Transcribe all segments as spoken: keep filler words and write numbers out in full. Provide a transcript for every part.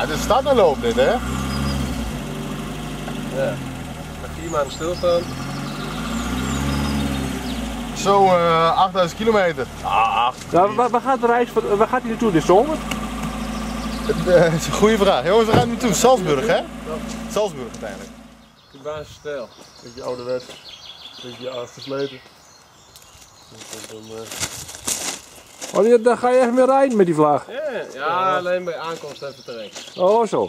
het is start en loop dit, hè? Ja. Met vier maanden stilstaan. Zo uh, achtduizend kilometer. Ah, acht. Ja, waar, waar gaat de reis, waar gaat hij naartoe dit zomer? Dat is een goede vraag. Jongens, waar gaan we naartoe? Salzburg, hè? Salzburg uiteindelijk. Cubaanse stijl. Beetje ouderwets, beetje afgesleten. Oh, die, daar ga je echt mee rijden met die vlag? Ja, ja, alleen bij aankomst even terug. Oh, zo.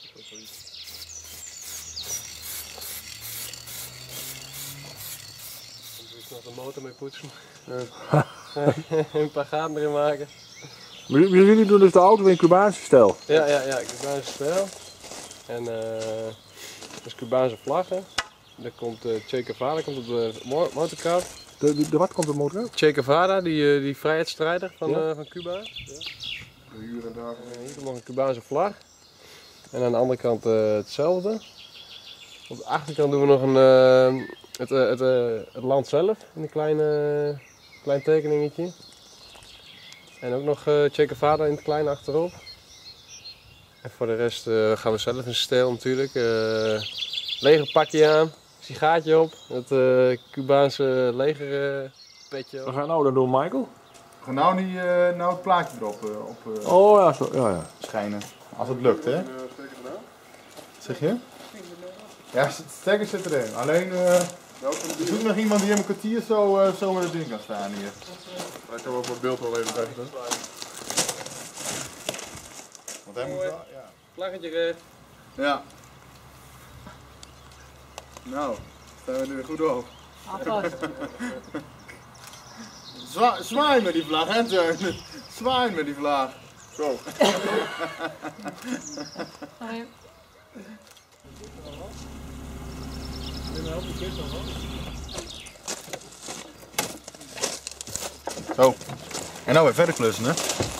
Ik nog de motor mee poetsen. Een paar gaten erin maken. Maar jullie doen dus de auto in Cubaanse stijl? Ja, ja, ja, Cubaanse stijl. En uh, dus Cubaanse vlaggen. Dan komt uh, Che Guevara komt op de motorkap. De, de, de wat komt op de motorkap? Che Guevara, die, die vrijheidsstrijder van, ja. uh, van Cuba. Ja. Hier en daar. Uh, hier komt nog een Cubaanse vlag. En aan de andere kant uh, hetzelfde. Op de achterkant doen we nog een, uh, het, uh, het, uh, het land zelf in een kleine, uh, klein tekeningetje. En ook nog uh, Che Guevara in het klein achterop. En voor de rest uh, gaan we zelf in stijl natuurlijk. Uh, legerpakje aan, sigaartje op, het uh, Cubaanse legerpetje uh, op. Wat ga je nou dan doen, Michael? We gaan nou, die, uh, nou het plaatje erop uh, op, uh, oh ja, zo, ja, ja. schijnen. Als het lukt, hè? Zeg je? Ja, het stekker zit erin. Alleen, uh, ik zoek nog iemand die in een kwartier zo, uh, zo met het ding kan staan hier. Ik kan ook mijn beeld wel even vechten. Want hij moet wel, ja. Vlaggetje recht. Ja. Nou, staan we er weer goed op. Zwa zwaai met die vlag, hè Teun? Zwaai met die vlag. Zo. Zo. En nou weer verder klussen, hè?